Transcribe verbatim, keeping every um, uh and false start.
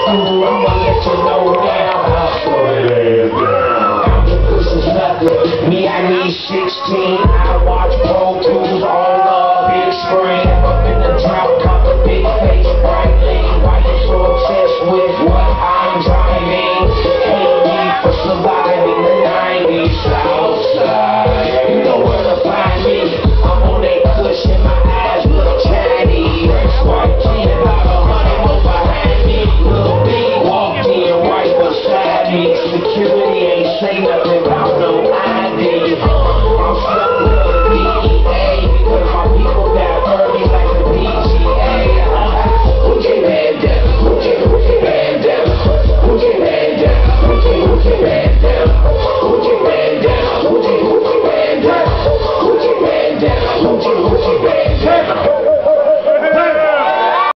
school, I'ma let you know now. I'm the pushing nothing. Me, I need sixteen. I watch pro.